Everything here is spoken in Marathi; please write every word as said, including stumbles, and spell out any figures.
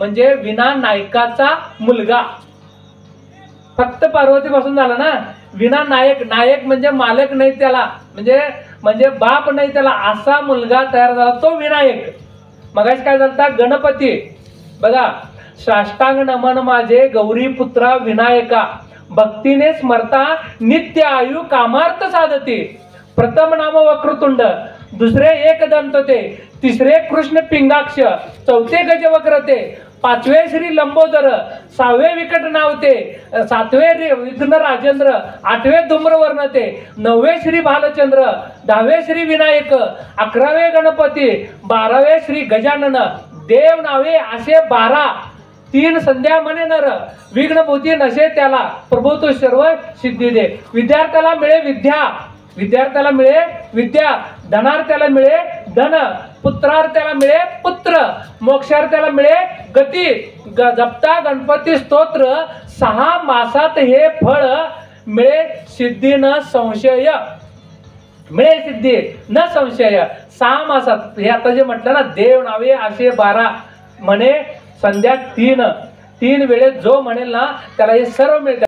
म्हणजे विना नायकाचा मुलगा. फक्त पार्वतीपासून झाला ना. विना नायक, नायक म्हणजे मालक नाही त्याला, म्हणजे म्हणजे बाप नाही त्याला, असा मुलगा तयार झाला तो विनायक. मगाशी काय झालं, गणपती बघा, साष्टांग नमन माझे गौरी पुत्रा विनायका, भक्तीने स्मरता नित्य आयु कामार्थ साधते. प्रथम नाम वक्रतुंड, दुसरे एकदंत ते, तिसरे कृष्ण पिंगाक्ष, चौथे गजवक्रते, पाचवे श्री लंबोदर, सहावे विकट नावते, सातवे विघ्न राजेंद्र, आठवे धूम्रवर्णते, नववे श्री भालचंद्र, दहावे श्री विनायक, अकरावे गणपती, बारावे श्री गजानन. देव नावे असे बारा. तीन संध्या म्हणे नर, विघ्नभूती नसे त्याला, प्रभू तो सर्व सिद्धी दे. विद्यार्थ्याला मिळे विद्या, विद्यार्थ्याला मिळे विद्या, धनार्थ्याला मिळे धन, पुत्रार्थ्याला मिळे पुत्र, मोक्षार्थ्याला मिळे गती. जपता गणपती स्तोत्र, सहा मासात हे फळ मिळे सिद्धी न संशय. मिळे सिद्धी न संशय. सहा मासात हे आता जे म्हटलं ना, देव नावे असे बारा म्हणे, संध्या तीन तीन वेळेस जो म्हणेल ना त्याला हे सर्व मिळते.